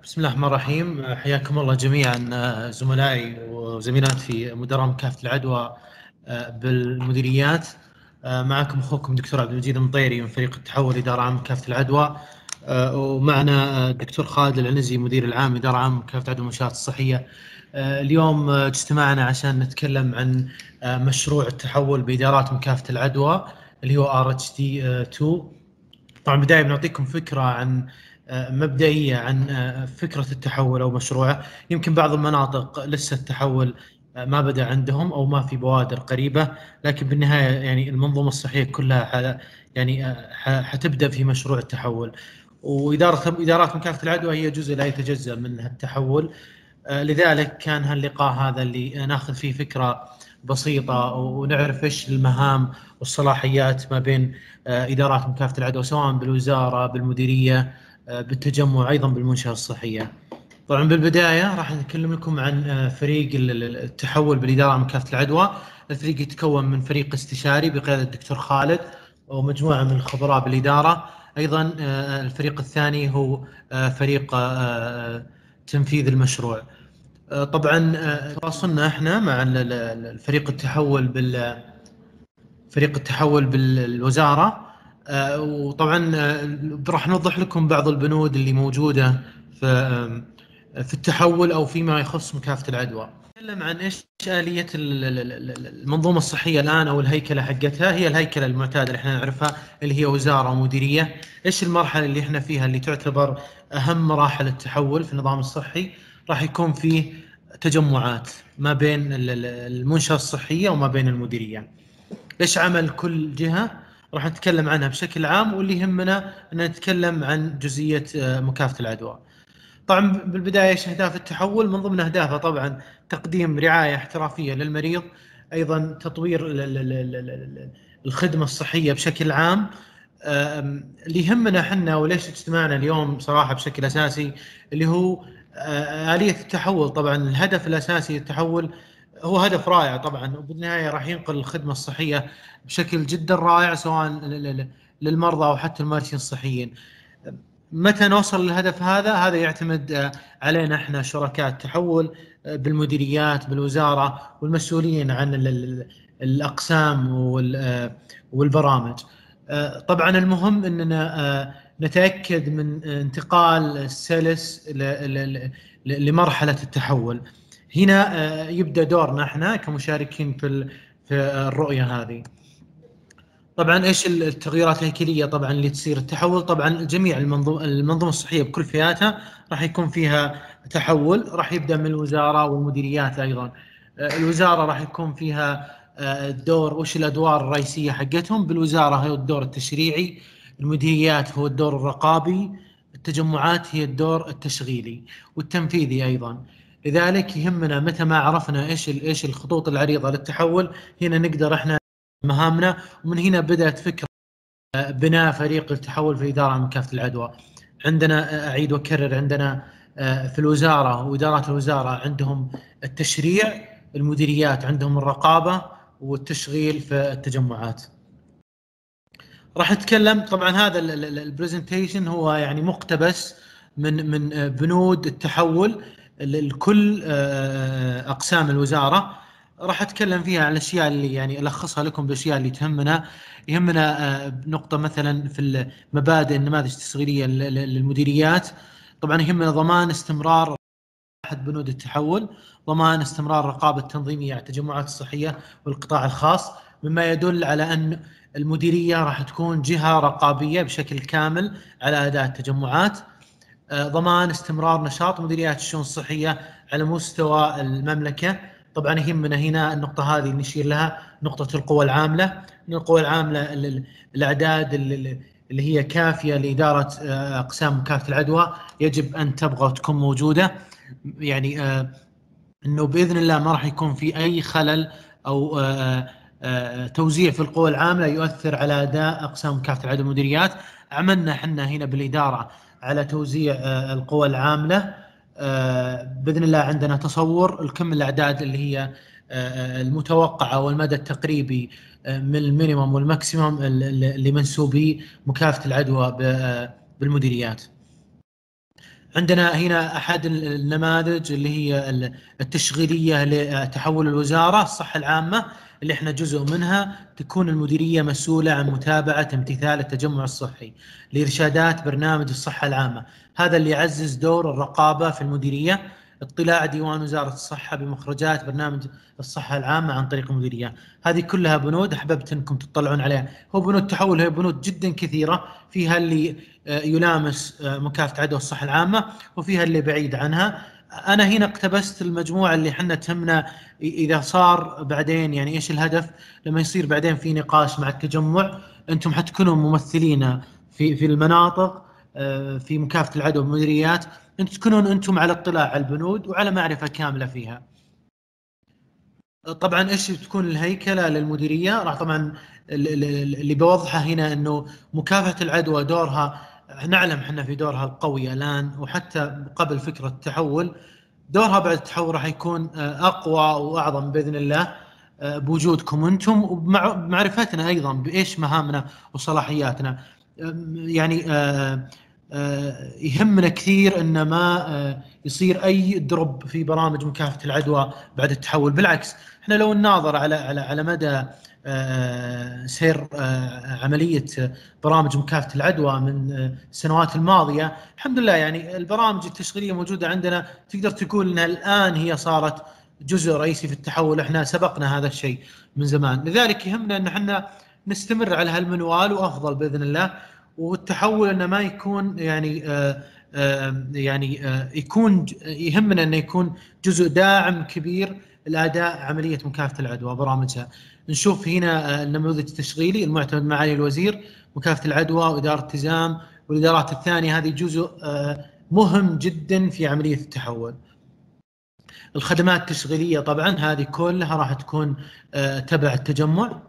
بسم الله الرحمن الرحيم. حياكم الله جميعا زملائي وزميلات في مدراء مكافحة العدوى بالمديريات. معكم اخوكم دكتور عبد المجيد المطيري من فريق التحول إدارة عامة مكافحة العدوى، ومعنا الدكتور خالد العنزي مدير العام إدارة عامة مكافحة العدوى والمنشآت الصحية. اليوم اجتمعنا عشان نتكلم عن مشروع التحول بإدارات مكافحة العدوى اللي هو RHD2. طبعا بداية بنعطيكم فكرة عن مبدئية عن فكرة التحول أو مشروعه. يمكن بعض المناطق لسه التحول ما بدأ عندهم أو ما في بوادر قريبة، لكن بالنهاية يعني المنظومة الصحية كلها يعني حتبدأ في مشروع التحول، وإدارات مكافحة العدوى هي جزء لا يتجزأ من التحول. لذلك كان هاللقاء هذا اللي ناخذ فيه فكرة بسيطة ونعرف إيش المهام والصلاحيات ما بين إدارات مكافحة العدوى، سواء بالوزارة، بالمديرية، بالتجمع، أيضا بالمنشأة الصحية. طبعا بالبداية راح نتكلم لكم عن فريق التحول بالإدارة مكافحة العدوى. الفريق يتكون من فريق استشاري بقيادة الدكتور خالد ومجموعة من الخبراء بالإدارة. أيضا الفريق الثاني هو فريق تنفيذ المشروع. طبعا تواصلنا احنا مع الفريق التحول فريق التحول بالوزارة، وطبعا راح نوضح لكم بعض البنود اللي موجودة في التحول أو فيما يخص مكافحة العدوى. نتكلم عن إيش آلية المنظومة الصحية الآن أو الهيكلة حقتها. هي الهيكلة المعتادة اللي احنا نعرفها اللي هي وزارة ومديرية. إيش المرحلة اللي احنا فيها اللي تعتبر أهم مراحل التحول في النظام الصحي؟ راح يكون فيه تجمعات ما بين المنشأة الصحية وما بين المديرية. ايش عمل كل جهة راح نتكلم عنها بشكل عام، واللي يهمنا ان نتكلم عن جزئية مكافحة العدوى. طبعا بالبداية ايش اهداف التحول؟ من ضمن اهدافه طبعا تقديم رعاية احترافية للمريض، ايضا تطوير الخدمة الصحية بشكل عام. اللي يهمنا احنا وليش اجتماعنا اليوم صراحة بشكل اساسي اللي هو آلية التحول. طبعا الهدف الاساسي للتحول هو هدف رائع طبعا، وبالنهاية راح ينقل الخدمة الصحية بشكل جدا رائع سواء للمرضى او حتى الممارسين الصحيين. متى نوصل للهدف هذا يعتمد علينا احنا شركاء التحول بالمديريات بالوزارة والمسؤولين عن الأقسام والبرامج. طبعا المهم أننا نتأكد من انتقال السلس لمرحلة التحول. هنا يبدأ دورنا احنا كمشاركين في الرؤية هذه. طبعا ايش التغييرات الهيكليه طبعا اللي تصير التحول؟ طبعا جميع المنظومه الصحيه بكل فئاتها راح يكون فيها تحول. راح يبدا من الوزاره والمديريات ايضا. الوزاره راح يكون فيها الدور، وش الادوار الرئيسيه حقتهم؟ بالوزاره هو الدور التشريعي، المديريات هو الدور الرقابي، التجمعات هي الدور التشغيلي والتنفيذي ايضا. لذلك يهمنا متى ما عرفنا ايش الخطوط العريضه للتحول، هنا نقدر احنا مهامنا. ومن هنا بدأت فكرة بناء فريق التحول في الإدارة عن مكافحة العدوى. عندنا أعيد وأكرر، عندنا في الوزارة وإدارات الوزارة عندهم التشريع، المديريات عندهم الرقابة والتشغيل في التجمعات. راح نتكلم طبعا هذا البرزنتيشن هو يعني مقتبس من بنود التحول لكل أقسام الوزارة. راح اتكلم فيها عن الاشياء اللي يعني الخصها لكم بالاشياء اللي تهمنا. يهمنا نقطه مثلا في مبادئ النماذج التشغيليه للمديريات. طبعا يهمنا ضمان استمرار احد بنود التحول، ضمان استمرار الرقابه التنظيميه على التجمعات الصحيه والقطاع الخاص، مما يدل على ان المديريه راح تكون جهه رقابيه بشكل كامل على اداء التجمعات. ضمان استمرار نشاط مديريات الشؤون الصحيه على مستوى المملكه. طبعا يهمنا هنا النقطه هذه نشير لها، نقطه القوى العامله. ان القوى العامله الاعداد اللي هي كافيه لاداره اقسام مكافحه العدوى يجب ان تبقى وتكون موجوده. يعني انه باذن الله ما راح يكون في اي خلل او توزيع في القوى العامله يؤثر على اداء اقسام مكافحه العدوى والمديريات. عملنا احنا هنا بالاداره على توزيع القوى العامله. باذن الله عندنا تصور الكم الاعداد اللي هي المتوقعه والمدى التقريبي من المينيمم والماكسيمم لمنسوبي مكافحه العدوى بالمديريات. عندنا هنا أحد النماذج اللي هي التشغيلية لتحول الوزارة الصحة العامة، اللي احنا جزء منها. تكون المديرية مسؤولة عن متابعة امتثال التجمع الصحي لإرشادات برنامج الصحة العامة. هذا اللي يعزز دور الرقابة في المديرية. اطلاع ديوان وزارة الصحة بمخرجات برنامج الصحة العامة عن طريق المديرية. هذه كلها بنود أحببت أنكم تطلعون عليها. هو بنود تحول، هي بنود جدا كثيرة، فيها اللي يلامس مكافحة عدوى الصحة العامة وفيها اللي بعيد عنها. أنا هنا اقتبست المجموعة اللي حنا تهمنا إذا صار بعدين، يعني إيش الهدف لما يصير بعدين في نقاش مع التجمع. أنتم حتكونوا ممثلين في المناطق في مكافحة العدوى بالمديريات. أنتم تكونون أنتم على اطلاع على البنود وعلى معرفة كاملة فيها. طبعا ايش بتكون الهيكله للمديريه؟ راح طبعا اللي بوضحه هنا انه مكافحه العدوى دورها، نعلم احنا في دورها القوي الان وحتى قبل فكره التحول. دورها بعد التحول راح يكون اقوى واعظم باذن الله بوجودكم انتم وبمعرفتنا ايضا بايش مهامنا وصلاحياتنا. يعني يهمنا كثير ان ما يصير اي دروب في برامج مكافحه العدوى بعد التحول. بالعكس، احنا لو نناظر على مدى سير عمليه برامج مكافحه العدوى من السنوات الماضيه، الحمد لله يعني البرامج التشغيليه موجوده عندنا، تقدر تقول انها الان هي صارت جزء رئيسي في التحول. احنا سبقنا هذا الشيء من زمان، لذلك يهمنا ان احنا نستمر على هالمنوال وافضل باذن الله. والتحول انه ما يكون يكون يهمنا انه يكون جزء داعم كبير لاداء عمليه مكافحه العدوى وبرامجها. نشوف هنا النموذج التشغيلي المعتمد معالي الوزير، مكافحه العدوى واداره التزام والادارات الثانيه. هذه جزء مهم جدا في عمليه التحول. الخدمات التشغيليه طبعا هذه كلها راح تكون تبع التجمع.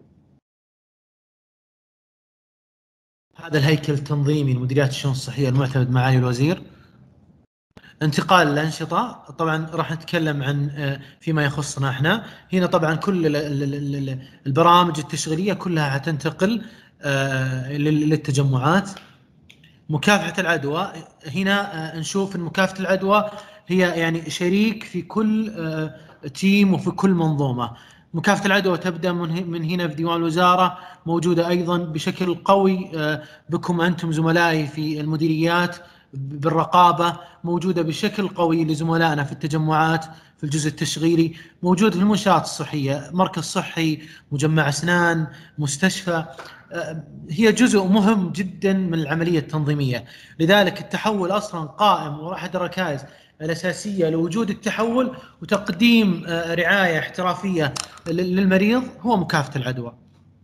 هذا الهيكل التنظيمي لمديريات الشؤون الصحيه المعتمد معالي الوزير. انتقال الأنشطة، طبعا راح نتكلم عن فيما يخصنا احنا هنا. طبعا كل البرامج التشغيلية كلها حتنتقل للتجمعات. مكافحة العدوى هنا نشوف ان مكافحة العدوى هي يعني شريك في كل تيم وفي كل منظومة. مكافحة العدوى تبدأ من هنا في ديوان الوزارة، موجودة أيضا بشكل قوي بكم أنتم زملائي في المديريات بالرقابة، موجودة بشكل قوي لزملائنا في التجمعات في الجزء التشغيلي، موجود في المنشآت الصحية، مركز صحي، مجمع أسنان، مستشفى. هي جزء مهم جدا من العملية التنظيمية. لذلك التحول أصلا قائم، وأحد الركائز الأساسية لوجود التحول وتقديم رعاية احترافية للمريض هو مكافحة العدوى.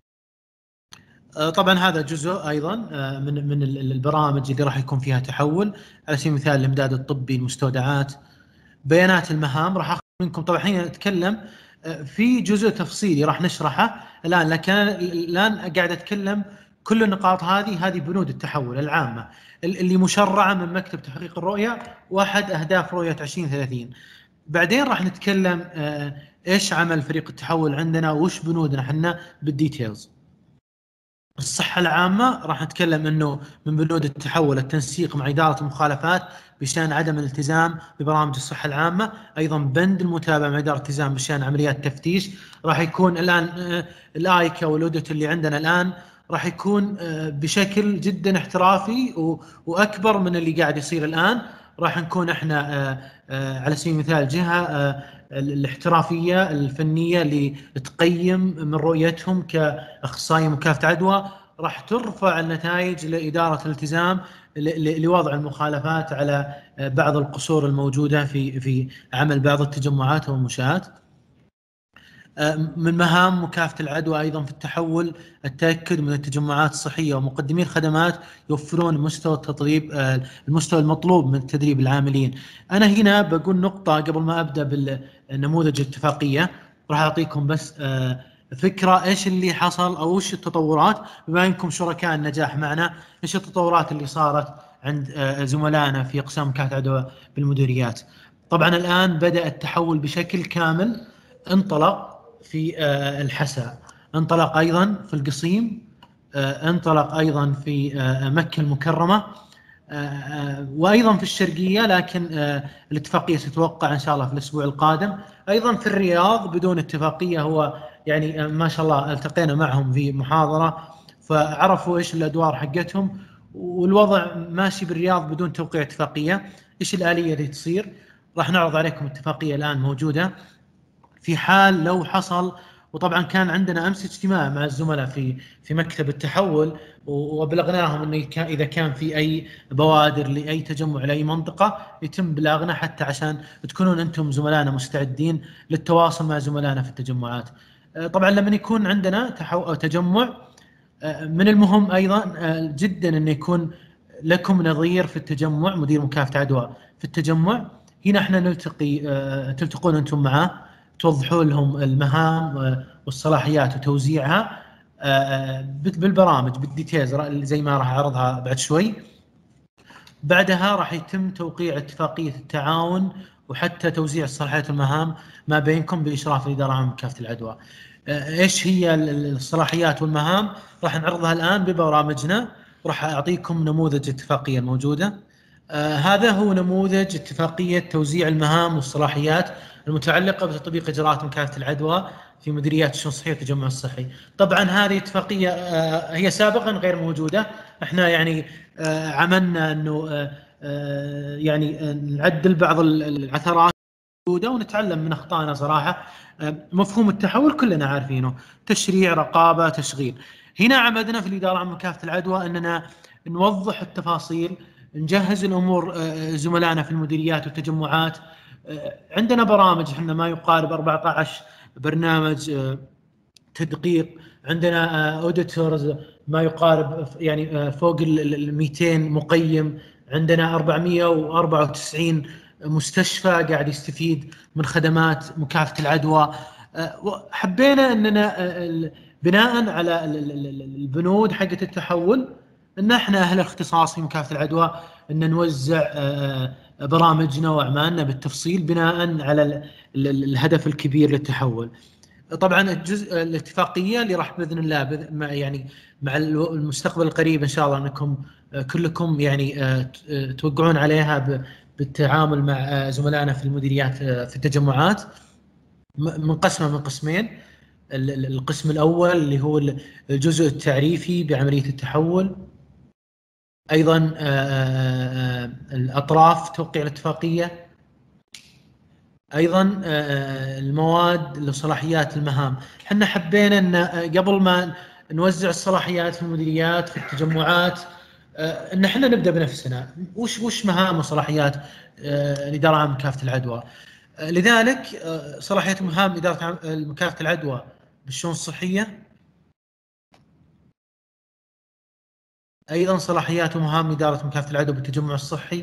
طبعا هذا جزء ايضا من البرامج اللي راح يكون فيها تحول. على سبيل المثال الامداد الطبي، المستودعات، بيانات المهام. راح اخذ منكم طبعا الحين نتكلم في جزء تفصيلي راح نشرحه الان، لكن الان قاعد اتكلم كل النقاط هذه بنود التحول العامه اللي مشرعه من مكتب تحقيق الرؤيه واحد اهداف رؤيه 2030. بعدين راح نتكلم ايش عمل فريق التحول عندنا وش بنودنا احنا بالديتيلز. الصحة العامة راح نتكلم انه من بنود التحول التنسيق مع إدارة المخالفات بشأن عدم الالتزام ببرامج الصحة العامة، ايضا بند المتابعة مع إدارة الالتزام بشأن عمليات التفتيش. راح يكون الان الايكا والاوديت اللي عندنا الان راح يكون بشكل جدا احترافي واكبر من اللي قاعد يصير الان. راح نكون احنا على سبيل المثال جهة الاحترافية الفنية اللي تقيم من رؤيتهم كأخصائي مكافحة عدوى. راح ترفع النتائج لإدارة الالتزام لوضع المخالفات على بعض القصور الموجودة في عمل بعض التجمعات والمنشآت. من مهام مكافحة العدوى أيضا في التحول التأكد من التجمعات الصحية ومقدمي الخدمات يوفرون مستوى التطريب، المستوى المطلوب من تدريب العاملين. أنا هنا بقول نقطة قبل ما أبدأ بالنموذج الاتفاقية. راح أعطيكم بس فكرة إيش اللي حصل أو إيش التطورات، بما أنكم شركاء النجاح معنا. إيش التطورات اللي صارت عند زملائنا في أقسام مكافحة العدوى بالمديريات. طبعا الآن بدأ التحول بشكل كامل. انطلق في الحسا، انطلق أيضا في القصيم، انطلق أيضا في مكة المكرمة. وايضا في الشرقيه، لكن الاتفاقيه ستوقع ان شاء الله في الاسبوع القادم. ايضا في الرياض بدون اتفاقيه، هو يعني ما شاء الله التقينا معهم في محاضره فعرفوا ايش الادوار حقتهم، والوضع ماشي بالرياض بدون توقيع اتفاقيه. ايش الاليه اللي تصير؟ راح نعرض عليكم اتفاقيه الان موجوده في حال لو حصل. وطبعا كان عندنا امس اجتماع مع الزملاء في مكتب التحول، وابلغناهم انه اذا كان في اي بوادر لاي تجمع لاي منطقه يتم بلاغنا، حتى عشان تكونون انتم زملائنا مستعدين للتواصل مع زملائنا في التجمعات. طبعا لما يكون عندنا تجمع، من المهم ايضا جدا انه يكون لكم نظير في التجمع، مدير مكافحه عدوى في التجمع. هنا احنا نلتقي، تلتقون انتم معه، توضحون لهم المهام والصلاحيات وتوزيعها بالبرامج بالديتيلز زي ما راح اعرضها بعد شوي. بعدها راح يتم توقيع اتفاقيه التعاون وحتى توزيع الصلاحيات والمهام ما بينكم باشراف الاداره العامه لمكافحه العدوى. ايش هي الصلاحيات والمهام؟ راح نعرضها الان ببرامجنا، وراح اعطيكم نموذج اتفاقيه موجوده. هذا هو نموذج اتفاقيه توزيع المهام والصلاحيات المتعلقه بتطبيق اجراءات مكافحه العدوى في مديريات الشؤون الصحيه والتجمع الصحي. طبعا هذه اتفاقيه هي سابقا غير موجوده، احنا يعني عملنا انه يعني نعدل بعض العثرات موجوده ونتعلم من اخطائنا صراحه. مفهوم التحول كلنا عارفينه، تشريع، رقابه، تشغيل. هنا عمدنا في الاداره عن مكافحه العدوى اننا نوضح التفاصيل، نجهز الامور زملائنا في المديريات والتجمعات. عندنا برامج، احنا ما يقارب 14 برنامج تدقيق، عندنا اوديتورز ما يقارب يعني فوق ال 200 مقيم، عندنا 494 مستشفى قاعد يستفيد من خدمات مكافحه العدوى. حبينا اننا بناء على البنود حقه التحول ان احنا اهل الاختصاص في مكافحه العدوى ان نوزع برامجنا واعمالنا بالتفصيل بناء على الهدف الكبير للتحول. طبعا الاتفاقيه اللي راح باذن الله يعني مع المستقبل القريب ان شاء الله انكم كلكم يعني توقعون عليها بالتعامل مع زملائنا في المديريات في التجمعات، منقسمه من قسمين. القسم الاول اللي هو الجزء التعريفي بعمليه التحول، ايضا الاطراف توقيع الاتفاقيه، ايضا المواد لصلاحيات المهام. احنا حبينا ان قبل ما نوزع الصلاحيات في المديريات في التجمعات ان احنا نبدا بنفسنا، وش مهام وصلاحيات الاداره العامه لمكافحه العدوى. لذلك صلاحيات ومهام اداره مكافحه العدوى بالشؤون الصحيه، ايضا صلاحيات ومهام اداره مكافحه العدوى بالتجمع الصحي،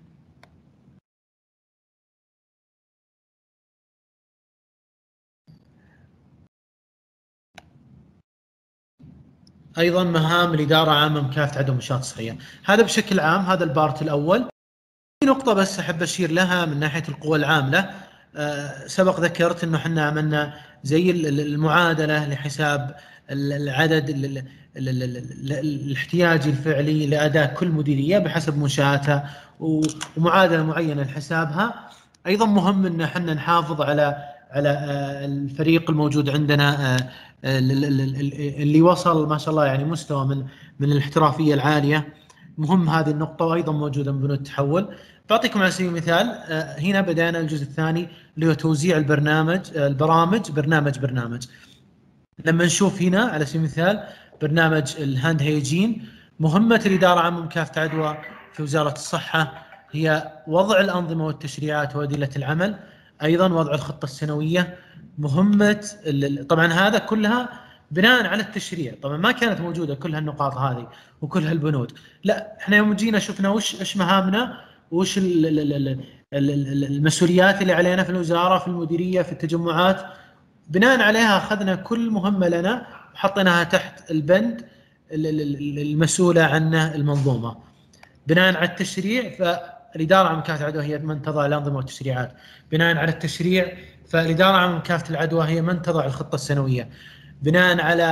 ايضا مهام الاداره العامه لمكافحه عدوى المنشآت الصحيه. هذا بشكل عام، هذا البارت الاول. في نقطة بس أحب أشير لها من ناحية القوى العاملة. سبق ذكرت أنه احنا عملنا زي المعادلة لحساب العدد الاحتياجي الفعلي لأداء كل مديرية بحسب منشآتها، ومعادلة معينة لحسابها. أيضا مهم أن احنا نحافظ على الفريق الموجود عندنا اللي وصل ما شاء الله يعني مستوى من الاحترافية العالية. مهم هذه النقطة، وأيضا موجودة من بنود التحول. بعطيكم على سبيل المثال هنا بدأنا الجزء الثاني اللي هو توزيع البرامج برنامج. لما نشوف هنا على سبيل المثال برنامج الهاند هيجين، مهمة الإدارة العامة لمكافحة العدوى في وزارة الصحة هي وضع الأنظمة والتشريعات وأدلة العمل، أيضا وضع الخطة السنوية. مهمة طبعا هذا كلها بناء على التشريع، طبعا ما كانت موجودة كل هالنقاط هذه وكل هالبنود. لا، احنا يوم جينا شفنا وش مهامنا، وش المسؤوليات اللي علينا في الوزارة في المديرية في التجمعات. بناء عليها أخذنا كل مهمة لنا وحطيناها تحت البند المسؤولة عنه المنظومة. بناء على التشريع فالإدارة عن مكافحة العدوى هي من تضع الأنظمة والتشريعات. بناء على التشريع فالإدارة عن مكافحة العدوى هي من تضع الخطة السنوية. بناء على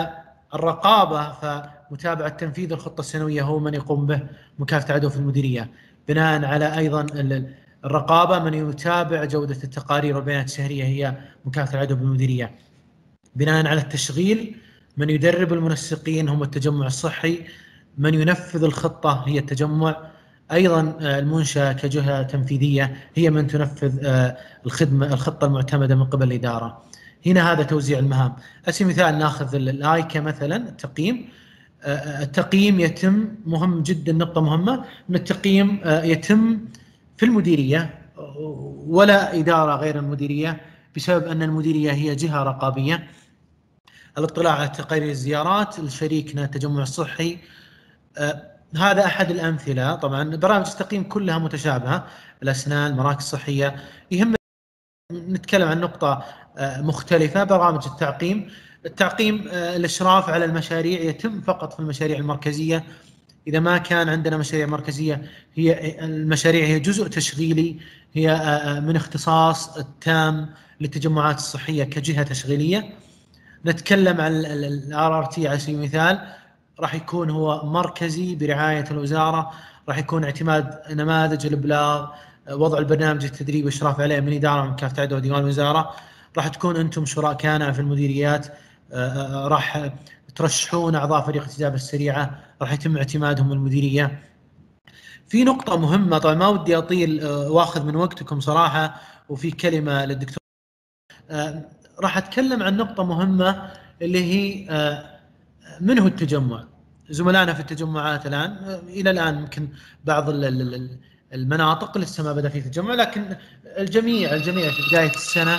الرقابة فمتابعة تنفيذ الخطة السنوية هو من يقوم به مكافحة العدوى في المديرية. بناء على أيضا الرقابة من يتابع جودة التقارير والبيانات الشهرية هي مكافحة العدوى بالمديرية. بناء على التشغيل من يدرب المنسقين هم التجمع الصحي، من ينفذ الخطة هي التجمع، أيضا المنشأة كجهة تنفيذية هي من تنفذ الخطة المعتمدة من قبل الإدارة. هنا هذا توزيع المهام. أسي مثال ناخذ الآيكا مثلا، التقييم يتم، مهم جدا، نقطة مهمة، أن التقييم يتم في المديرية ولا إدارة غير المديرية، بسبب أن المديرية هي جهة رقابية. الاطلاع على تقارير الزيارات لشريكنا التجمع الصحي، هذا أحد الأمثلة. طبعا برامج التقييم كلها متشابهة، الأسنان، المراكز الصحية. يهم نتكلم عن نقطة مختلفة، برامج التعقيم الإشراف على المشاريع يتم فقط في المشاريع المركزية. إذا ما كان عندنا مشاريع مركزية، هي المشاريع هي جزء تشغيلي، هي من اختصاص التام للتجمعات الصحية كجهة تشغيلية. نتكلم عن الRRT على سبيل المثال، راح يكون هو مركزي برعاية الوزارة، راح يكون اعتماد نماذج الإبلاغ، وضع البرنامج التدريبي والإشراف عليه من إدارة من مكافحة العدوى وديوان الوزارة. راح تكون أنتم شركائنا في المديريات، راح ترشحون أعضاء فريق الاستجابة السريعة، راح يتم اعتمادهم من المديرية. في نقطة مهمة، طبعا ما ودي أطيل واخذ من وقتكم صراحة، وفي كلمة للدكتور، راح أتكلم عن نقطة مهمة اللي هي من هو التجمع. زملائنا في التجمعات الآن إلى الآن يمكن بعض المناطق لسه ما بدأ في تجمع، لكن الجميع في بداية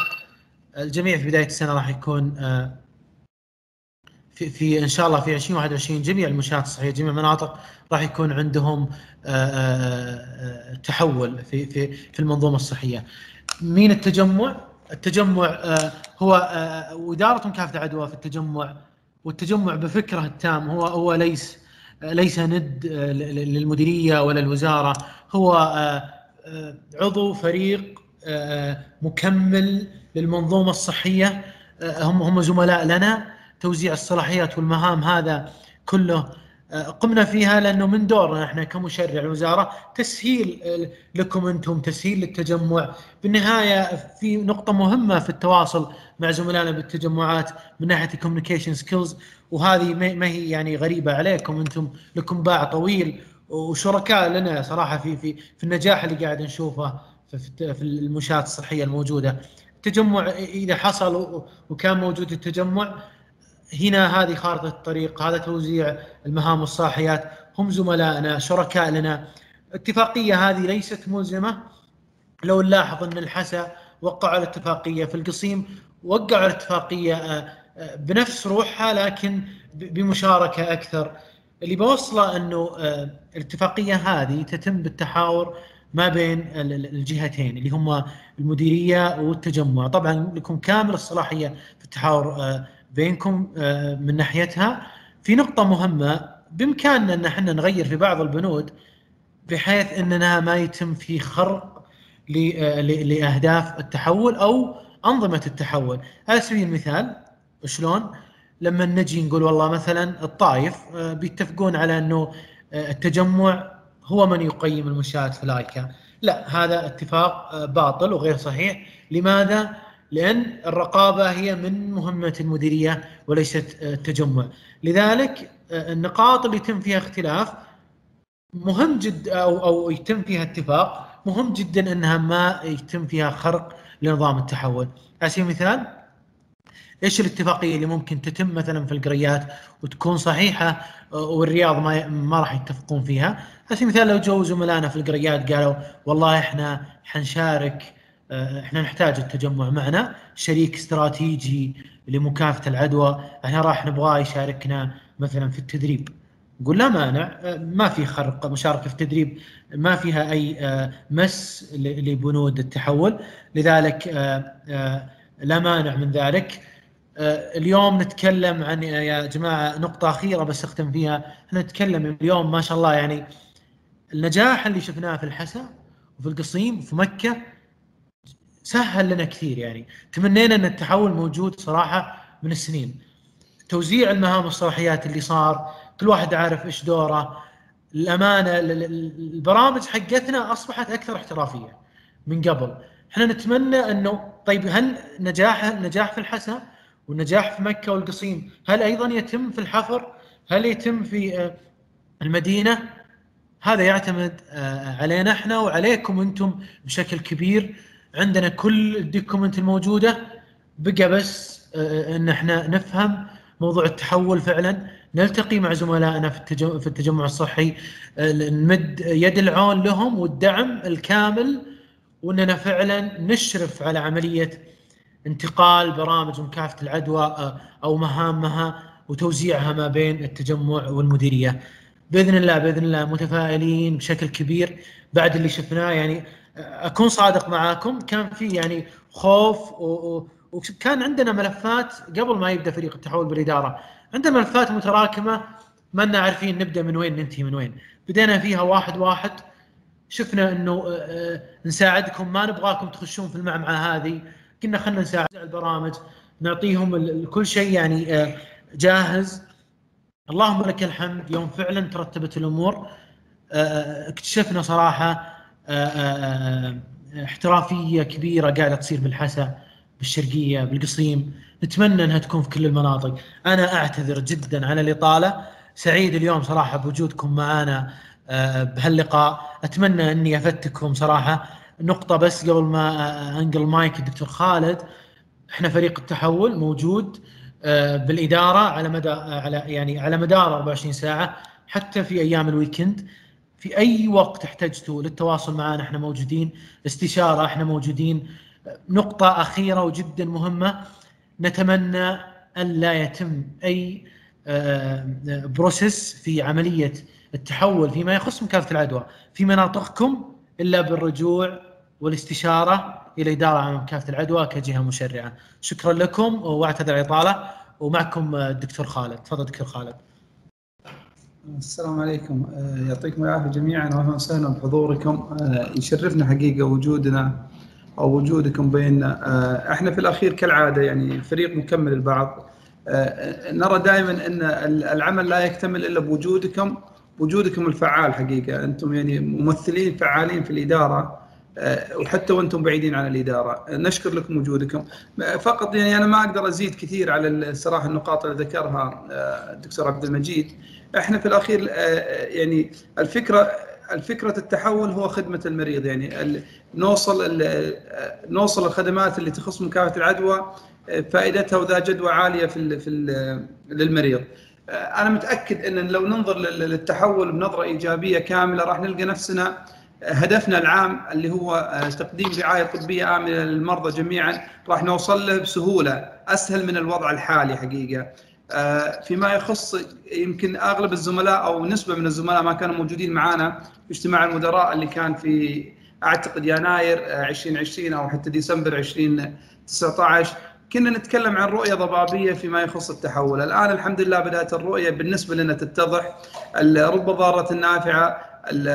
السنة راح يكون في إن شاء الله في 2021 جميع المنشآت الصحية، جميع المناطق راح يكون عندهم تحول في المنظومة الصحية. مين التجمع؟ هو وإدارة مكافحة العدوى في التجمع، والتجمع بفكره التام هو ليس ند للمديرية ولا الوزارة، هو عضو فريق مكمل للمنظومة الصحية. هم زملاء لنا. توزيع الصلاحيات والمهام هذا كله قمنا فيها لأنه من دورنا احنا كمشرع الوزارة تسهيل لكم انتم، تسهيل للتجمع. بالنهاية في نقطة مهمة في التواصل مع زملائنا بالتجمعات من ناحية الكوميونيكيشن سكيلز، وهذه ما هي يعني غريبة عليكم، انتم لكم باع طويل وشركاء لنا صراحة في النجاح اللي قاعد نشوفه في المنشآت الصحية الموجودة. التجمع إذا حصل وكان موجود التجمع هنا، هذه خارطة الطريق، هذا توزيع المهام والصلاحيات، هم زملائنا شركاء لنا. اتفاقية هذه ليست ملزمة. لو نلاحظ أن الحسا وقعوا الاتفاقية، في القصيم وقعوا الاتفاقية بنفس روحها لكن بمشاركة أكثر. اللي بوصله أنه الاتفاقية هذه تتم بالتحاور ما بين الجهتين اللي هم المديرية والتجمع. طبعا لكم كامل الصلاحية في التحاور بينكم من ناحيتها. في نقطة مهمة، بإمكاننا أن احنا نغير في بعض البنود بحيث أننا ما يتم في خرق لأهداف التحول أو أنظمة التحول. على سبيل المثال شلون لما نجي نقول والله مثلا الطائف بيتفقون على أنه التجمع هو من يقيم المنشآت في الآيكا، لا، هذا اتفاق باطل وغير صحيح. لماذا؟ لأن الرقابة هي من مهمة المديرية وليست التجمع. لذلك النقاط اللي يتم فيها اختلاف مهم جدا أو يتم فيها اتفاق، مهم جدا أنها ما يتم فيها خرق لنظام التحول. على سبيل المثال ايش الاتفاقيه اللي ممكن تتم مثلا في القريات وتكون صحيحه والرياض ما راح يتفقون فيها؟ على سبيل المثال لو جو زملائنا في القريات قالوا والله احنا حنشارك، احنا نحتاج التجمع معنا شريك استراتيجي لمكافحه العدوى، احنا راح نبغاه يشاركنا مثلا في التدريب، نقول لا مانع، ما في خرق، مشاركه في التدريب ما فيها اي مس لبنود التحول، لذلك لا مانع من ذلك. اليوم نتكلم عن يا جماعة نقطة أخيرة بس أختم فيها. احنا نتكلم اليوم ما شاء الله يعني النجاح اللي شفناه في الحسا وفي القصيم وفي مكة سهل لنا كثير. يعني تمنينا أن التحول موجود صراحة من السنين. توزيع المهام والصلاحيات اللي صار، كل واحد عارف ايش دوره. الامانه البرامج حقتنا اصبحت اكثر احترافيه من قبل. احنا نتمنى انه طيب هل نجاح في الحسا والنجاح في مكه والقصيم هل ايضا يتم في الحفر؟ هل يتم في المدينه؟ هذا يعتمد علينا احنا وعليكم انتم بشكل كبير. عندنا كل الدوكيومنت الموجوده، بقى بس ان احنا نفهم موضوع التحول فعلا، نلتقي مع زملائنا في التجمع الصحي، نمد يد العون لهم والدعم الكامل، واننا فعلا نشرف على عمليه انتقال برامج مكافحه العدوى او مهامها وتوزيعها ما بين التجمع والمديريه. باذن الله متفائلين بشكل كبير بعد اللي شفناه. يعني اكون صادق معاكم، كان في يعني خوف وكان عندنا ملفات قبل ما يبدا فريق التحول بالاداره، عندنا ملفات متراكمه ما لنا عارفين نبدا من وين ننتهي من وين. بدينا فيها واحد واحد، شفنا انه نساعدكم، ما نبغاكم تخشون في المعمعة هذه، كنا خلنا نساعد البرامج، نعطيهم كل شيء يعني جاهز. اللهم لك الحمد، يوم فعلا ترتبت الامور اكتشفنا صراحه احترافيه كبيره قاعده تصير بالحسا، بالشرقيه، بالقصيم. نتمنى انها تكون في كل المناطق. انا اعتذر جدا على الاطاله، سعيد اليوم صراحه بوجودكم معنا بهاللقاء. اتمنى اني افدتكم صراحه. نقطه بس قبل ما انقل مايك الدكتور خالد، احنا فريق التحول موجود بالاداره على مدى على مدار 24 ساعه، حتى في ايام الويكند. في اي وقت احتجتوا للتواصل معنا احنا موجودين، استشاره احنا موجودين. نقطه اخيره وجدا مهمه، نتمنى ان لا يتم اي بروسيس في عمليه التحول فيما يخص مكافحه العدوى في مناطقكم الا بالرجوع والاستشاره الى اداره عامه مكافحه العدوى كجهه مشرعه. شكرا لكم واعتذر عن الاطاله. ومعكم الدكتور خالد. تفضل دكتور خالد. السلام عليكم، يعطيكم العافيه جميعا واهلا وسهلا بحضوركم. يشرفنا حقيقه وجودنا او وجودكم بيننا. احنا في الاخير كالعاده يعني فريق مكمل البعض. نرى دائما ان العمل لا يكتمل الا بوجودكم الفعال. حقيقه انتم يعني ممثلين فعالين في الاداره، وحتى وانتم بعيدين عن الاداره. نشكر لكم وجودكم. فقط يعني انا ما اقدر ازيد كثير على الصراحه النقاط اللي ذكرها الدكتور عبد المجيد. احنا في الاخير يعني الفكره التحول هو خدمه المريض، يعني نوصل الخدمات اللي تخص مكافحه العدوى فائدتها وذا جدوى عاليه للمريض. انا متاكد ان لو ننظر للتحول بنظره ايجابيه كامله راح نلقى نفسنا هدفنا العام اللي هو تقديم رعايه طبيه امنه للمرضى جميعا راح نوصل له بسهوله، اسهل من الوضع الحالي حقيقه. فيما يخص يمكن اغلب الزملاء او نسبه من الزملاء ما كانوا موجودين معنا في اجتماع المدراء اللي كان في اعتقد يناير 2020 او حتى ديسمبر 2019. كنا نتكلم عن رؤيه ضبابيه فيما يخص التحول. الان الحمد لله بدات الرؤيه بالنسبه لنا تتضح. رب ضاره نافعه.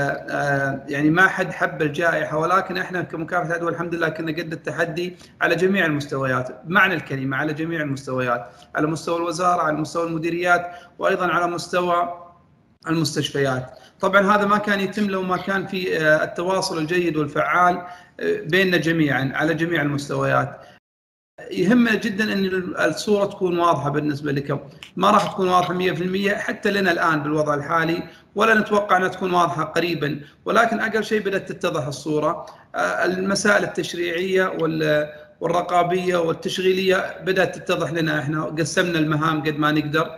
يعني ما حد حب الجائحه، ولكن احنا كمكافحه العدوى الحمد لله كنا قد التحدي على جميع المستويات، بمعنى الكلمه على جميع المستويات، على مستوى الوزاره، على مستوى المديريات، وايضا على مستوى المستشفيات. طبعا هذا ما كان يتم لو ما كان في التواصل الجيد والفعال بيننا جميعا على جميع المستويات. يهمنا جدا ان الصوره تكون واضحه بالنسبه لكم، ما راح تكون واضحه 100% حتى لنا الان بالوضع الحالي، ولا نتوقع انها تكون واضحه قريبا، ولكن اقل شيء بدات تتضح الصوره. المسائل التشريعيه والرقابيه والتشغيليه بدات تتضح لنا، احنا قسمنا المهام قد ما نقدر.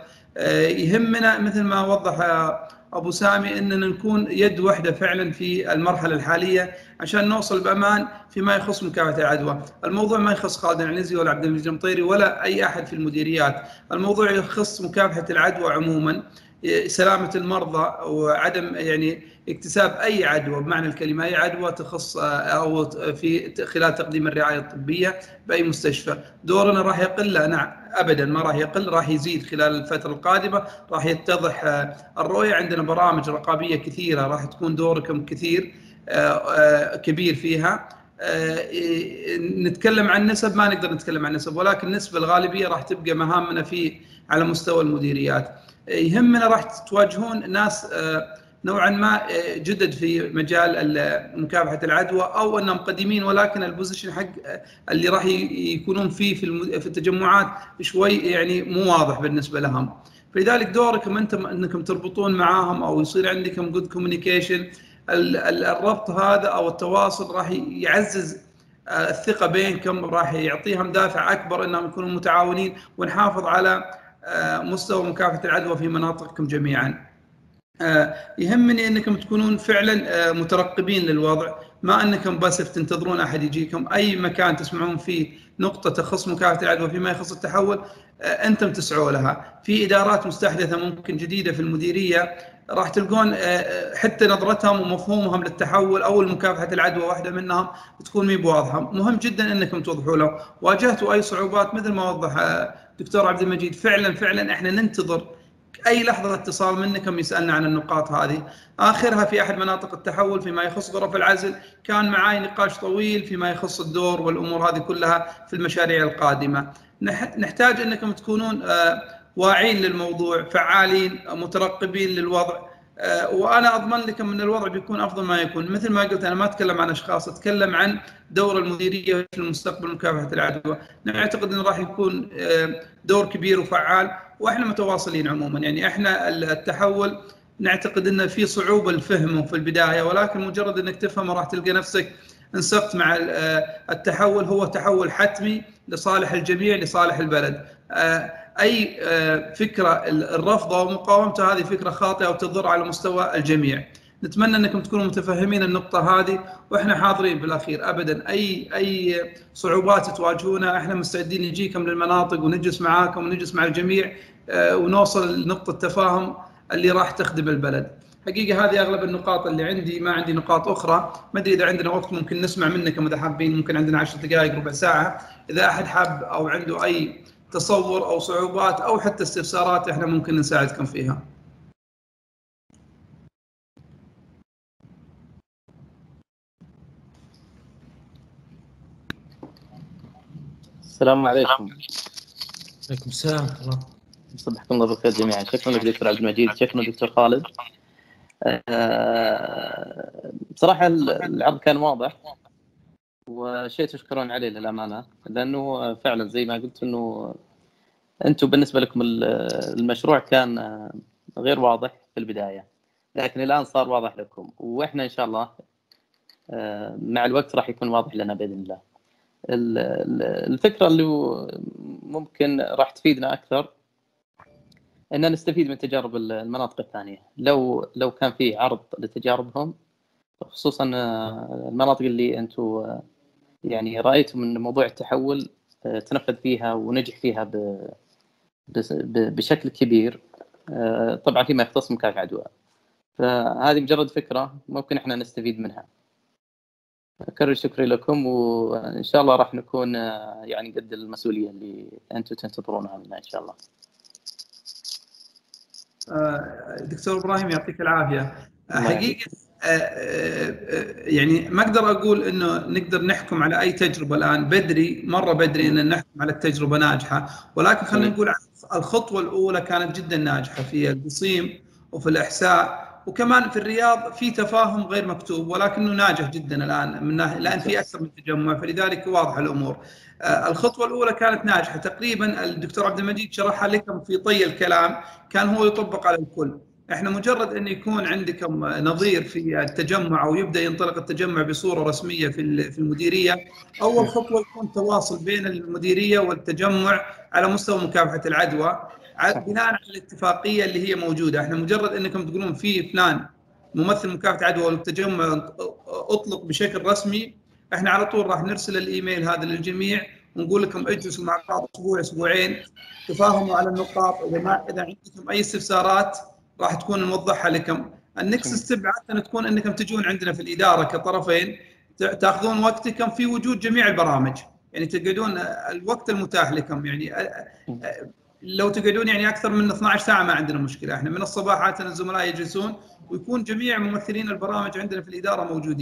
يهمنا مثل ما وضح ابو سامي اننا نكون يد واحده فعلا في المرحله الحاليه عشان نوصل بامان فيما يخص مكافحه العدوى. الموضوع ما يخص خالد العنزي ولا عبد المجيد المطيري ولا اي احد في المديريات، الموضوع يخص مكافحه العدوى عموما، سلامه المرضى وعدم يعني اكتساب اي عدوى بمعنى الكلمه، اي عدوى تخص او في خلال تقديم الرعايه الطبيه باي مستشفى. دورنا راح يقل؟ لا نعم ابدا ما راح يقل، راح يزيد خلال الفتره القادمه، راح يتضح الرؤيه. عندنا برامج رقابيه كثيره راح تكون دوركم كبير فيها. نتكلم عن نسب، ما نقدر نتكلم عن نسب، ولكن النسبة الغالبية راح تبقى مهامنا على مستوى المديريات. يهمنا راح تواجهون ناس نوعا ما جدد في مجال مكافحة العدوى، أو أنهم قديمين ولكن البوزيشن حق اللي راح يكونون فيه في التجمعات شوي يعني مو واضح بالنسبة لهم. فلذلك دوركم أنتم أنكم تربطون معاهم أو يصير عندكم جود كوميونيكيشن. الربط هذا أو التواصل راح يعزز الثقة بينكم، راح يعطيهم دافع أكبر أنهم يكونوا متعاونين، ونحافظ على مستوى مكافحة العدوى في مناطقكم جميعا. يهمني أنكم تكونون فعلا مترقبين للوضع، ما أنكم بس تنتظرون أحد يجيكم. أي مكان تسمعون فيه نقطة تخص مكافحة العدوى فيما يخص التحول أنتم تسعوا لها. في إدارات مستحدثة ممكن جديدة في المديرية، راح تلقون حتى نظرتهم ومفهومهم للتحول أو مكافحة العدوى واحدة منهم تكون مي بواضحة. مهم جدا أنكم توضحوا له. واجهتوا أي صعوبات مثل ما وضح دكتور عبد المجيد، فعلا إحنا ننتظر أي لحظة اتصال منكم يسألنا عن النقاط هذه. آخرها في أحد مناطق التحول فيما يخص غرف العزل، كان معاي نقاش طويل فيما يخص الدور والأمور هذه كلها في المشاريع القادمة. نحتاج أنكم تكونون واعين للموضوع، فعالين، مترقبين للوضع، وأنا أضمن لكم أن الوضع بيكون أفضل ما يكون. مثل ما قلت، أنا ما أتكلم عن أشخاص، أتكلم عن دور المديرية في المستقبل مكافحة العدوى. نعتقد أنه راح يكون دور كبير وفعال، وإحنا متواصلين عموما. يعني إحنا التحول نعتقد أنه في صعوبة لفهمه في البداية، ولكن مجرد أنك تفهمه راح تلقى نفسك انسقت مع التحول. هو تحول حتمي لصالح الجميع، لصالح البلد. أي فكرة الرفض أو مقاومته هذه فكرة خاطئة وتضر على مستوى الجميع. نتمنى أنكم تكونوا متفهمين النقطة هذه، وإحنا حاضرين بالأخير أبدا. أي صعوبات تواجهونا إحنا مستعدين نجيكم للمناطق ونجلس معاكم ونجلس مع الجميع، ونوصل لنقطة تفاهم اللي راح تخدم البلد. حقيقة هذه أغلب النقاط اللي عندي، ما عندي نقاط أخرى. ما أدري إذا عندنا وقت ممكن نسمع منكم إذا حابين، ممكن عندنا 10 دقائق ربع ساعة. إذا أحد حاب أو عنده أي تصور أو صعوبات أو حتى استفسارات إحنا ممكن نساعدكم فيها. السلام عليكم. عليكم السلام. صبحكم الله بالخير جميعا. شكرا لك دكتور عبد المجيد، شكرا دكتور خالد. بصراحة العرض كان واضح وشيء تشكرون عليه للأمانة، لأنه فعلا زي ما قلت أنه أنتم بالنسبة لكم المشروع كان غير واضح في البداية، لكن الآن صار واضح لكم، وإحنا إن شاء الله مع الوقت راح يكون واضح لنا بإذن الله. الفكرة اللي ممكن راح تفيدنا أكثر إن نستفيد من تجارب المناطق الثانية. لو كان في عرض لتجاربهم، خصوصا المناطق اللي أنتم يعني رأيتم من موضوع التحول تنفذ فيها ونجح فيها بشكل كبير، طبعا فيما يختص مكافحة العدوى. فهذه مجرد فكرة ممكن إحنا نستفيد منها. أكرر شكري لكم، وإن شاء الله راح نكون يعني قد المسؤولية اللي أنتم تنتظرونها منا إن شاء الله. دكتور إبراهيم يعطيك العافية. حقيقة يعني ما أقدر أقول إنه نقدر نحكم على أي تجربة الآن، بدري مرة بدري إن نحكم على التجربة ناجحة، ولكن خلينا نقول الخطوة الأولى كانت جدا ناجحة في القصيم وفي الإحساء، وكمان في الرياض في تفاهم غير مكتوب ولكنه ناجح جدا الآن من ناحية، لأن في أكثر من تجمع، فلذلك واضحة الأمور. الخطوة الأولى كانت ناجحة تقريبا. الدكتور عبد المجيد شرحها لكم في طي الكلام، كان هو يطبق على الكل. احنا مجرد ان يكون عندكم نظير في التجمع او يبدا ينطلق التجمع بصوره رسميه في المديريه، اول خطوه يكون تواصل بين المديريه والتجمع على مستوى مكافحه العدوى بناء على الاتفاقيه اللي هي موجوده. احنا مجرد انكم تقولون في فلان ممثل مكافحه عدوى والتجمع اطلق بشكل رسمي، احنا على طول راح نرسل الايميل هذا للجميع ونقول لكم اجلسوا مع بعض اسبوع اسبوعين تفاهموا على النقاط. اذا عندكم اي استفسارات راح تكون نوضحها لكم. النكست ستيب عاده تكون انكم تجون عندنا في الاداره كطرفين، تاخذون وقتكم في وجود جميع البرامج، يعني تقعدون الوقت المتاح لكم. يعني لو تقعدون يعني اكثر من 12 ساعه ما عندنا مشكله. احنا من الصباح عاده الزملاء يجلسون ويكون جميع ممثلين البرامج عندنا في الاداره موجودين.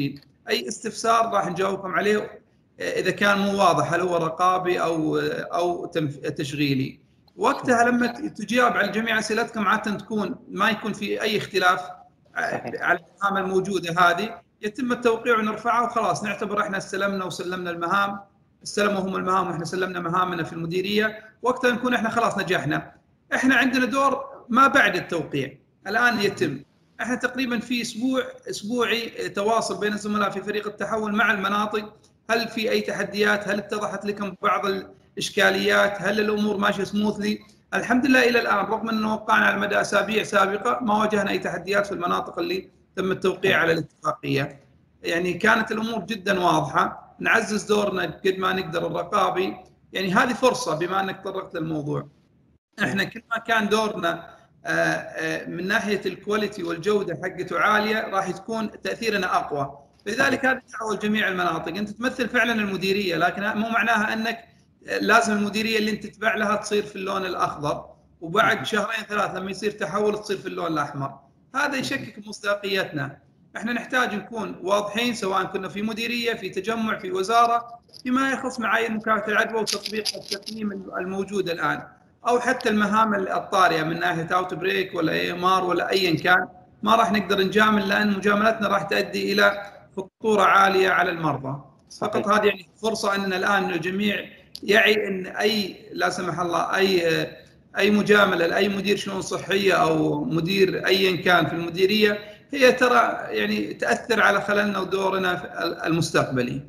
اي استفسار راح نجاوبكم عليه اذا كان مو واضح هل هو رقابي او تشغيلي. وقتها لما تجاوب على جميع اسئلتكم عاده تكون ما يكون في اي اختلاف على المهام الموجوده هذه، يتم التوقيع ونرفعها وخلاص نعتبر احنا استلمنا وسلمنا المهام، استلموا هم المهام واحنا سلمنا مهامنا في المديريه، وقتها نكون احنا خلاص نجحنا. احنا عندنا دور ما بعد التوقيع الان يتم. احنا تقريبا في اسبوعي تواصل بين الزملاء في فريق التحول مع المناطق، هل في اي تحديات، هل اتضحت لكم بعض الاشكاليات، هل الامور ماشيه سموثلي. الحمد لله الى الان رغم انه وقعنا على مدى اسابيع سابقه ما واجهنا اي تحديات في المناطق اللي تم التوقيع على الاتفاقيه. يعني كانت الامور جدا واضحه، نعزز دورنا قد ما نقدر الرقابي. يعني هذه فرصه بما انك تطرقت للموضوع، احنا كل ما كان دورنا من ناحيه الكواليتي والجوده حقته عاليه راح تكون تاثيرنا اقوى. لذلك هذا تعاون جميع المناطق. انت تمثل فعلا المديريه، لكن مو معناها انك لازم المديريه اللي انت تتبع لها تصير في اللون الاخضر وبعد شهرين ثلاث لما يصير تحول تصير في اللون الاحمر. هذا يشكك مصداقيتنا. احنا نحتاج نكون واضحين سواء كنا في مديريه، في تجمع، في وزاره، فيما يخص معايير مكافحه العدوى وتطبيق التقييم الموجود الان، او حتى المهام الطارئه من ناحيه اوت بريك ولا اي ام ار ولا ايا كان. ما راح نقدر نجامل لان مجاملتنا راح تؤدي الى خطوره عاليه على المرضى. فقط هذه يعني فرصه اننا الان الجميع يعي ان اي لا سمح الله اي مجامله لاي مدير شؤون صحيه او مدير ايا كان في المديريه هي ترى يعني تاثر على خللنا ودورنا المستقبلي.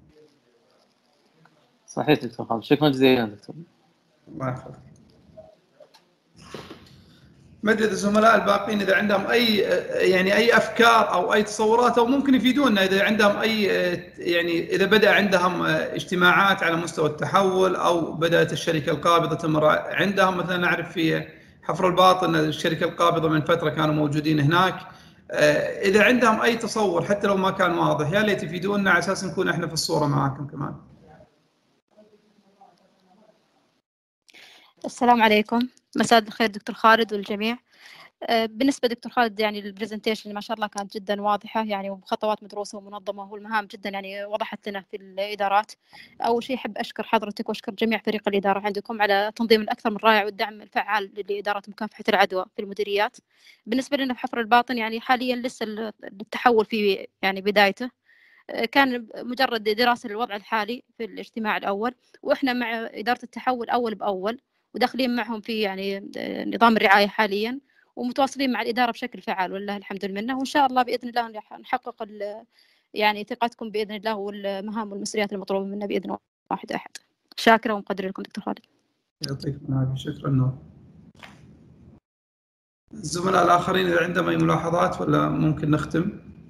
صحيح دكتور خالد، شكرا جزيلا دكتور. الله يحفظك. ما ادري الزملاء الباقيين اذا عندهم اي افكار او اي تصورات او ممكن يفيدونا اذا عندهم يعني اذا بدا عندهم اجتماعات على مستوى التحول او بدات الشركه القابضه تمر عندهم. مثلا نعرف في حفر الباطن الشركه القابضه من فتره كانوا موجودين هناك. اذا عندهم اي تصور حتى لو ما كان واضح يا ليت يفيدونا على اساس نكون احنا في الصوره معاكم كمان. السلام عليكم، مساء الخير دكتور خالد والجميع. بالنسبة دكتور خالد يعني البرزنتيشن ما شاء الله كانت جدا واضحة يعني وخطوات مدروسة ومنظمة والمهام جدا يعني وضحت لنا في الإدارات. أول شيء أحب أشكر حضرتك وأشكر جميع فريق الإدارة عندكم على تنظيم الأكثر من رائع والدعم الفعال لإدارة مكافحة العدوى في المديريات. بالنسبة لنا في حفر الباطن يعني حاليا لسه التحول في يعني بدايته، كان مجرد دراسة للوضع الحالي في الاجتماع الأول، وإحنا مع إدارة التحول أول بأول وداخلين معهم في يعني نظام الرعاية حاليا ومتواصلين مع الإدارة بشكل فعال ولله الحمد لله. وإن شاء الله بإذن الله نحقق يعني ثقتكم بإذن الله والمهام والمسؤوليات المطلوبة منا بإذن واحد أحد. شاكرة ومقدرة لكم دكتور خالد. يعطيكم العافية. شكرا نور. الزملاء الآخرين إذا عندهم أي ملاحظات ولا ممكن نختم؟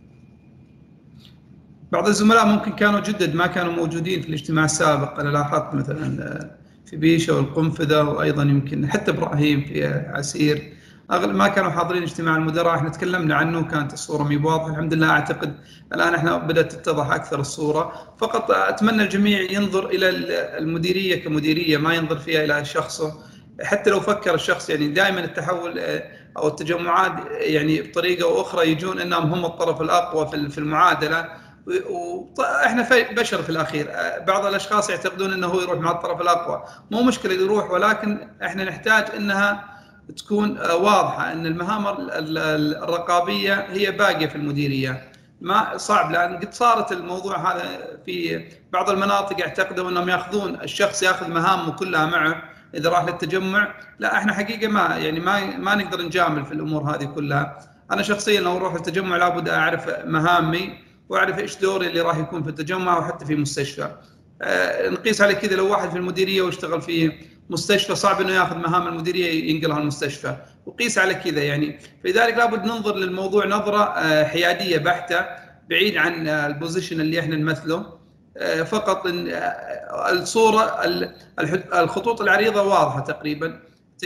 بعض الزملاء ممكن كانوا جدد ما كانوا موجودين في الاجتماع السابق. أنا لاحظت مثلا في بيشة والقنفذة وأيضا يمكن حتى إبراهيم في عسير أغلب ما كانوا حاضرين اجتماع المدراء. احنا تكلمنا عنه كانت الصورة مي واضحة. الحمد لله أعتقد الآن احنا بدأت تتضح أكثر الصورة. فقط أتمنى الجميع ينظر إلى المديرية كمديرية ما ينظر فيها إلى شخصه. حتى لو فكر الشخص يعني دائما التحول أو التجمعات يعني بطريقة أو أخرى يجون أنهم هم الطرف الأقوى في المعادلة. واحنا بشر في الاخير. بعض الاشخاص يعتقدون انه هو يروح مع الطرف الاقوى، مو مشكله يروح، ولكن احنا نحتاج انها تكون واضحه ان المهام الرقابيه هي باقيه في المديريه. ما صعب لان قد صارت الموضوع هذا في بعض المناطق يعتقدوا انهم ياخذون الشخص ياخذ مهامه كلها معه اذا راح للتجمع. لا احنا حقيقه ما نقدر نجامل في الامور هذه كلها. انا شخصيا لو اروح للتجمع لابد اعرف مهامي واعرف ايش دوري اللي راح يكون في التجمع وحتى في مستشفى. نقيس على كذا لو واحد في المديريه واشتغل في مستشفى صعب انه ياخذ مهام المديريه ينقلها المستشفى، وقيس على كذا يعني. فلذلك لابد ننظر للموضوع نظره حياديه بحته بعيد عن البوزيشن اللي احنا نمثله. فقط الصوره الخطوط العريضه واضحه تقريبا.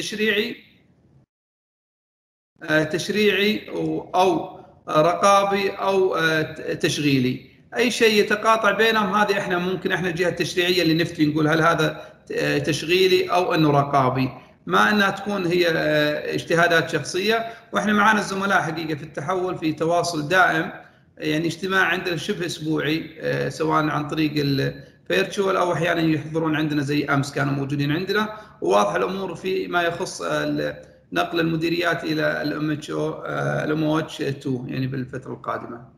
تشريعي او رقابي او تشغيلي، اي شيء يتقاطع بينهم هذه احنا ممكن احنا الجهه التشريعيه اللي نفتي نقول هل هذا تشغيلي او انه رقابي، ما انها تكون هي اجتهادات شخصيه. واحنا معنا الزملاء حقيقه في التحول في تواصل دائم يعني اجتماع عندنا شبه اسبوعي، سواء عن طريق الفيرتشوال او احيانا يحضرون عندنا زي امس كانوا موجودين عندنا، وواضح الامور في ما يخص نقل المديريات الى الام او اتش 2 يعني بالفتره القادمه.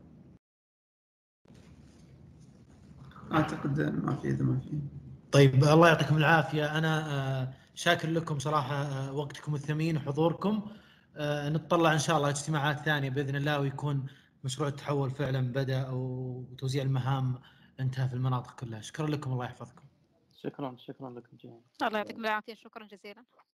اعتقد ما في اذا ما في. طيب الله يعطيكم العافيه. انا شاكر لكم صراحه وقتكم الثمين وحضوركم. نتطلع ان شاء الله اجتماعات ثانيه باذن الله، ويكون مشروع التحول فعلا بدا وتوزيع المهام انتهى في المناطق كلها. شكرا لكم، الله يحفظكم. شكرا لكم جميعا. الله يعطيكم العافية، شكرا جزيلا.